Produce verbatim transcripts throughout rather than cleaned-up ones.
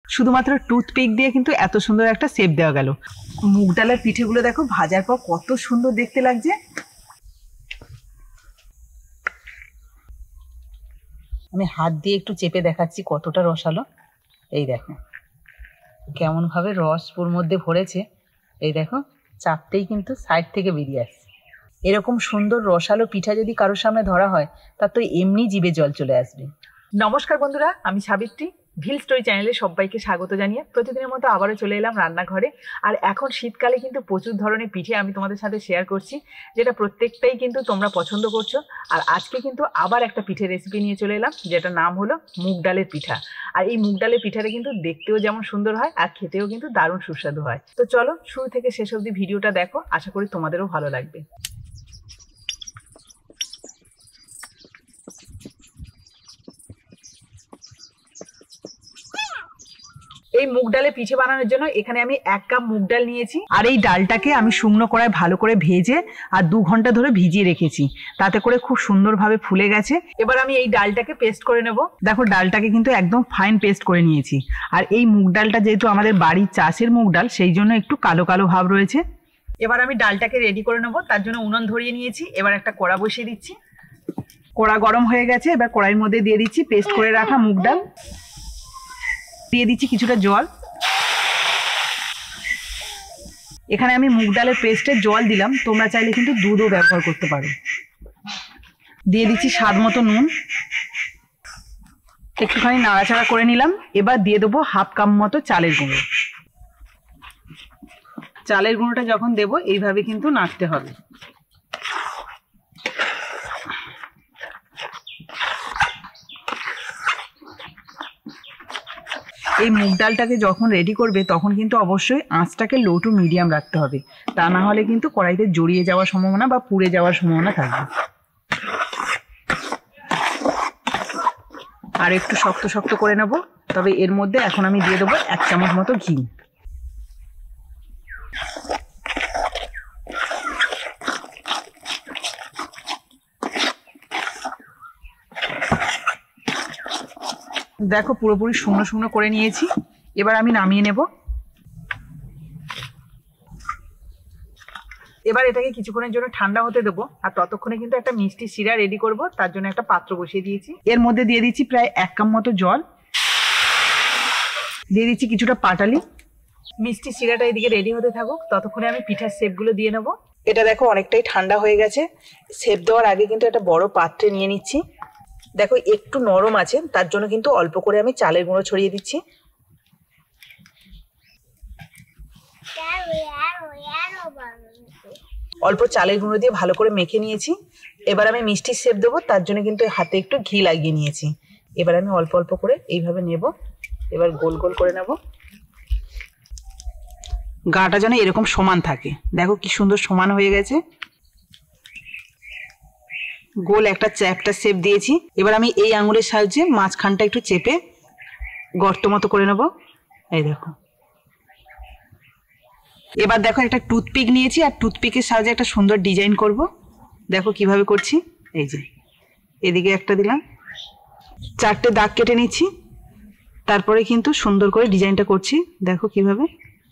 শুধুমাত্র টুথপিক দিয়ে কিন্তু এত সুন্দর একটা শেপ দেওয়া গেল। মুগ ডালের পিঠেগুলো দেখো ভাজার পর কত সুন্দর দেখতে লাগছে। আমি হাত দিয়ে একটু চেপে দেখাচ্ছি কতটা রসালো। এই দেখো কেমন ভাবে রস পুর মধ্যে ভরেছে। এই দেখো চাপতেই কিন্তু সাইড থেকে বেরিয়ে আসছে। এরকম সুন্দর রসালো পিঠা যদি কারোর সামনে ধরা হয় তার তো এমনি জিভে জল চলে আসবে। নমস্কার বন্ধুরা, আমি সাবিত্রী। ভিল স্টোরি চ্যানেলে সবাইকে স্বাগত জানিয়ে প্রতিদিনের মতো আবারও চলে এলাম রান্নাঘরে। আর এখন শীতকালে কিন্তু প্রচুর ধরনের পিঠে আমি তোমাদের সাথে শেয়ার করছি, যেটা প্রত্যেকটাই কিন্তু তোমরা পছন্দ করছো। আর আজকে কিন্তু আবার একটা পিঠে রেসিপি নিয়ে চলে এলাম, যেটা নাম হলো মুগ ডালের পিঠা। আর এই মুগ ডালের পিঠাটা কিন্তু দেখতেও যেমন সুন্দর হয় আর খেতেও কিন্তু দারুণ সুস্বাদু হয়। তো চলো শুরু থেকে শেষ অবধি ভিডিওটা দেখো, আশা করি তোমাদেরও ভালো লাগবে। এই মুগ ডালে পিঠে বানানোর জন্য এখানে আমি এক কাপ মুগ ডাল নিয়েছি। আর এই ডালটাকে আমি শুকনো কড়ায় ভালো করে ভেজে আর দু ঘন্টা ধরে ভিজিয়ে রেখেছি, তাতে করে খুব সুন্দরভাবে ফুলে গেছে। এবার আমি এই ডালটাকে পেস্ট করে নেব। দেখো ডালটাকে কিন্তু একদম ফাইন পেস্ট করে নিয়েছি। আর এই মুগ ডালটা যেহেতু আমাদের বাড়ির চাষের মুগ ডাল, সেই জন্য একটু কালো কালো ভাব রয়েছে। এবার আমি ডালটাকে রেডি করে নেব, তার জন্য উনুন ধরিয়ে নিয়েছি। এবার একটা কড়া বসিয়ে দিচ্ছি। কড়া গরম হয়ে গেছে, এবার কড়াইয়ের মধ্যে দিয়ে দিচ্ছি পেস্ট করে রাখা মুগ ডাল। দিয়ে দিচ্ছি কিছুটা জল। এখানে আমি মুগ ডালের পেস্টে জল দিলাম, তোমরা চাইলে কিন্তু দুধও ব্যবহার করতে পারো। দিয়ে দিচ্ছি স্বাদ মতো নুন। একটুখানি নাড়াচাড়া করে নিলাম। এবার দিয়ে দেবো হাফ কাপ মতো চালের গুঁড়ো। চালের গুঁড়োটা যখন দেবো এইভাবে কিন্তু নাড়তে হবে। এই মুগ ডালটাকে যখন রেডি করবে তখন কিন্তু অবশ্যই আঁচটাকে লো টু মিডিয়াম রাখতে হবে, তা না হলে কিন্তু কড়াইতে জড়িয়ে যাওয়ার সম্ভাবনা বা পুড়ে যাওয়ার সম্ভাবনা থাকবে। আর একটু শক্ত শক্ত করে নেব। তবে এর মধ্যে এখন আমি দিয়ে দেবো এক চামচ মতো ঘি। দেখো পুরোপুরি শুকনো শুকনো করে নিয়েছি। এবার আমি নামিয়ে নেব। এবার এটাকে কিছুক্ষণের জন্য ঠান্ডা হতে দেবো। আর ততক্ষণে কিন্তু একটা মিষ্টি শিরা রেডি করব, তার জন্য একটা পাত্র বসিয়ে দিয়েছি। এর মধ্যে দিয়ে দিচ্ছি প্রায় এক কাপ মতো জল। দিয়ে দিচ্ছি কিছুটা পাটালি। মিষ্টি শিরাটা এদিকে রেডি হতে থাকুক, ততক্ষণে আমি পিঠার শেপগুলো দিয়ে নেব। এটা দেখো অনেকটাই ঠান্ডা হয়ে গেছে। শেপ দেওয়ার আগে কিন্তু একটা বড় পাত্রে নিয়ে নিচ্ছি। দেখো একটু নরম আছে, তার জন্য কিন্তু অল্প করে আমি চালের গুঁড়ো ছড়িয়ে দিচ্ছি। অল্প চালের গুঁড়ো দিয়ে ভালো করে মেখে নিয়েছি। এবার আমি মিষ্টির শেপ দেবো, তার জন্য কিন্তু হাতে একটু ঘি লাগিয়ে নিয়েছি। এবার আমি অল্প অল্প করে এইভাবে নেব। এবার গোল গোল করে নেব। গাটা যেন এরকম সমান থাকে। দেখো কি সুন্দর সমান হয়ে গেছে। গোল একটা চ্যাপটা শেপ দিয়েছি। এবার আমি এই আঙুলের সাহায্যে মাঝখানটা একটু চেপে গর্ত মতো করে নেব। এই দেখো। এবার দেখো একটা টুথপিক নিয়েছি, আর টুথপিকের সাহায্যে একটা সুন্দর ডিজাইন করব। দেখো কিভাবে করছি। এই যে এদিকে একটা দিলাম, চারটে দাগ কেটে নিচ্ছি, তারপরে কিন্তু সুন্দর করে ডিজাইনটা করছি। দেখো কিভাবে।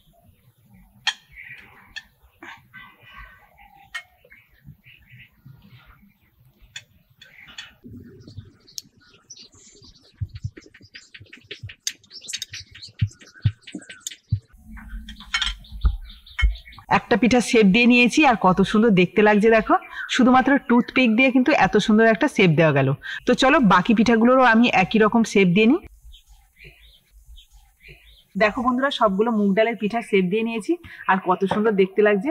একটা পিঠা শেপ দিয়ে নিয়েছি, আর কত সুন্দর দেখতে লাগছে দেখো। শুধুমাত্র টুথপিক দিয়ে কিন্তু এত সুন্দর একটা শেপ দেওয়া গেল। তো চলো বাকি পিঠাগুলোরও আমি একই রকম শেপ দিয়ে নিই। দেখো বন্ধুরা, সবগুলো মুগ ডালের পিঠা শেপ দিয়ে নিয়েছি, আর কত সুন্দর দেখতে লাগছে।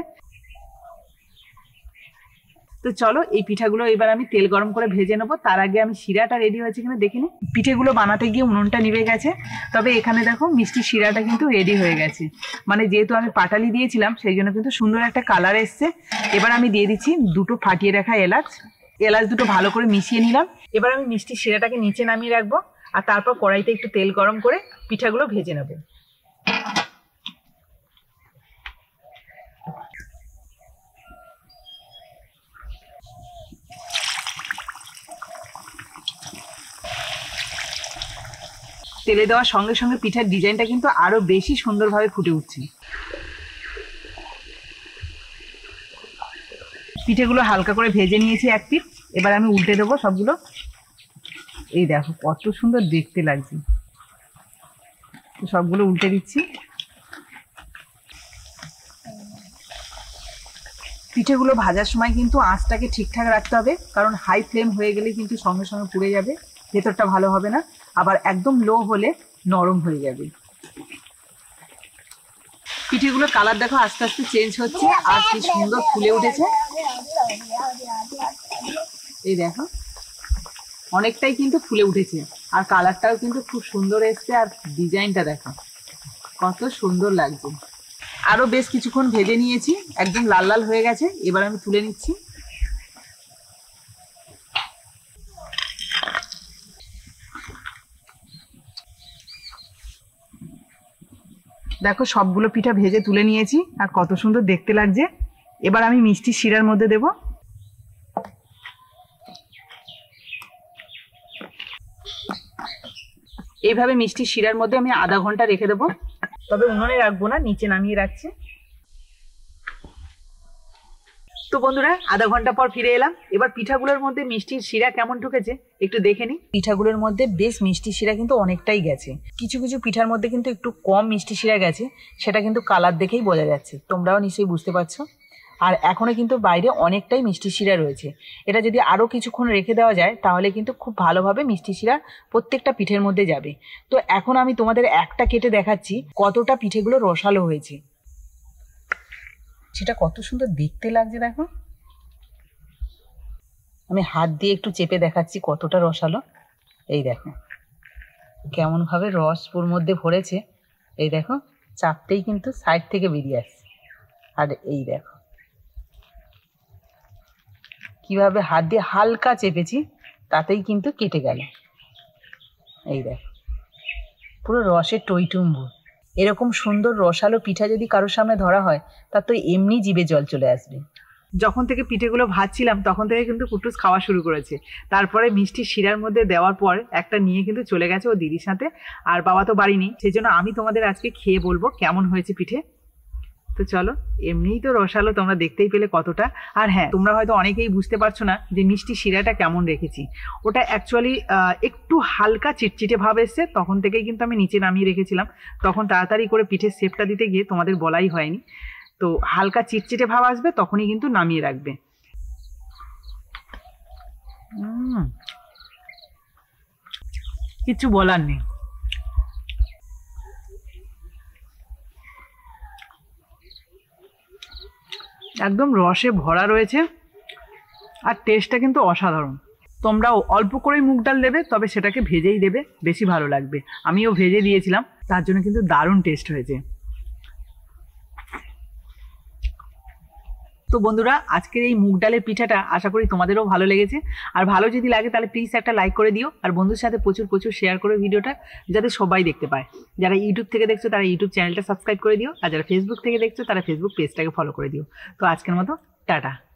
তো চলো এই পিঠাগুলো এবার আমি তেল গরম করে ভেজে নেবো। তার আগে আমি শিরাটা রেডি হয়েছে কিনা দেখে নিই। পিঠেগুলো বানাতে গিয়ে উনুনটা নিভে গেছে, তবে এখানে দেখো মিষ্টি শিরাটা কিন্তু রেডি হয়ে গেছে। মানে যেহেতু আমি পাটালি দিয়েছিলাম সেই জন্য কিন্তু সুন্দর একটা কালার এসছে। এবার আমি দিয়ে দিচ্ছি দুটো ফাটিয়ে রাখা এলাচ। এলাচ দুটো ভালো করে মিশিয়ে নিলাম। এবার আমি মিষ্টি শিরাটাকে নিচে নামিয়ে রাখবো, আর তারপর কড়াইতে একটু তেল গরম করে পিঠাগুলো ভেজে নেবো। তেলে দেওয়ার সঙ্গে সঙ্গে পিঠার ডিজাইনটা কিন্তু আরো বেশি সুন্দরভাবে ফুটে উঠছে। পিঠেগুলো হালকা করে ভেজে নিয়েছি এক পিঠ, এবার আমি উল্টে দেবো সবগুলো। এই দেখো কত সুন্দর দেখতে লাগছে, সবগুলো উল্টে দিচ্ছি। পিঠেগুলো ভাজার সময় কিন্তু আঁচটাকে ঠিকঠাক রাখতে হবে, কারণ হাই ফ্লেম হয়ে গেলে কিন্তু সঙ্গে সঙ্গে পুড়ে যাবে, ভেতরটা ভালো হবে না। আবার একদম লো হলে নরম হয়ে যাবে। পিঠেগুলোর কালার দেখো আস্তে আস্তে চেঞ্জ হচ্ছে আর কি সুন্দর ফুলে উঠেছে। এই দেখো অনেকটাই কিন্তু ফুলে উঠেছে আর কালারটাও কিন্তু খুব সুন্দর এসছে। আর ডিজাইনটা দেখো কত সুন্দর লাগছে। আরো বেশ কিছুক্ষণ ভেজে নিয়েছি, একদম লাল লাল হয়ে গেছে। এবার আমি তুলে নিচ্ছি। দেখো সবগুলো পিঠা ভেজে তুলে নিয়েছি আর কত সুন্দর দেখতে লাগছে। এবার আমি মিষ্টি শিরার মধ্যে দেব। এইভাবে মিষ্টি শিরার মধ্যে আমি আধা ঘন্টা রেখে দেবো, তবে উনুনে রাখবো না, নিচে নামিয়ে রাখছি। তো বন্ধুরা আধা ঘন্টা পর ফিরে এলাম। এবার পিঠাগুলোর মধ্যে মিষ্টির শিরা কেমন ঢুকেছে একটু দেখে নিই। পিঠাগুলোর মধ্যে বেশ মিষ্টি শিরা কিন্তু অনেকটাই গেছে। কিছু কিছু পিঠার মধ্যে কিন্তু একটু কম মিষ্টি শিরা গেছে, সেটা কিন্তু কালার দেখেই বোঝা যাচ্ছে, তোমরাও নিশ্চয়ই বুঝতে পারছো। আর এখনো কিন্তু বাইরে অনেকটাই মিষ্টি শিরা রয়েছে। এটা যদি আরও কিছুক্ষণ রেখে দেওয়া যায় তাহলে কিন্তু খুব ভালোভাবে মিষ্টি শিরা প্রত্যেকটা পিঠের মধ্যে যাবে। তো এখন আমি তোমাদের একটা কেটে দেখাচ্ছি কতটা পিঠেগুলো রসালো হয়েছে। সেটা কত সুন্দর দেখতে লাগছে দেখো। আমি হাত দিয়ে একটু চেপে দেখাচ্ছি কতটা রসালো। এই দেখো কেমন ভাবে রস পুর মধ্যে ভরেছে। এই দেখো চাপতেই কিন্তু সাইড থেকে বেরিয়ে আসছে। আর এই দেখো কিভাবে হাত দিয়ে হালকা চেপেছি তাতেই কিন্তু কেটে গেল। এই দেখো পুরো রসের টইটুম্বু। এরকম সুন্দর রসালো পিঠা যদি কারোর সামনে ধরা হয় তার তো এমনি জিভে জল চলে আসবে। যখন থেকে পিঠেগুলো ভাজছিলাম তখন থেকে কিন্তু কুটুস খাওয়া শুরু করেছে। তারপরে মিষ্টি শিরার মধ্যে দেওয়ার পর একটা নিয়ে কিন্তু চলে গেছে ও দিদির সাথে। আর বাবা তো বাড়ি নেই, সেই জন্য আমি তোমাদের আজকে খেয়ে বলবো কেমন হয়েছে পিঠে। তো চলো, এমনিই তো রসালো, তোমরা দেখতেই পেলে কতটা। আর হ্যাঁ, তোমরা হয়তো অনেকেই বুঝতে পারছো না যে মিষ্টি শিরাটা কেমন রেখেছি। ওটা অ্যাকচুয়ালি একটু হালকা চিটচিটে ভাব এসছে, তখন থেকেই কিন্তু আমি নিচে নামিয়ে রেখেছিলাম। তখন তাড়াতাড়ি করে পিঠের শেপটা দিতে গিয়ে তোমাদের বলাই হয়নি। তো হালকা চিটচিটে ভাব আসবে তখনই কিন্তু নামিয়ে রাখবে। হুম, কিচ্ছু বলার নেই। একদম রসে ভরা রয়েছে আর টেস্টটা কিন্তু অসাধারণ। তোমরাও অল্প করেই মুগ ডাল দেবে, তবে সেটাকে ভেজেই দেবে, বেশি ভালো লাগবে। আমিও ভেজে দিয়েছিলাম, তার জন্য কিন্তু দারুণ টেস্ট হয়েছে। তো বন্ধুরা আজকের এই মুগ ডালের পিঠাটা আশা করি তোমাদেরও ভালো লেগেছে। আর ভালো যদি লাগে তাহলে প্লিজ একটা লাইক করে দিও, আর বন্ধুর সাথে প্রচুর প্রচুর শেয়ার করে ভিডিওটা, যাতে সবাই দেখতে পায়। যারা ইউটিউব থেকে দেখছো তারা ইউটিউব চ্যানেলটা সাবস্ক্রাইব করে দিও, আর যারা ফেসবুক থেকে দেখছো তারা ফেসবুক পেজটাকে ফলো করে দিও। তো আজকের মতো টাটা।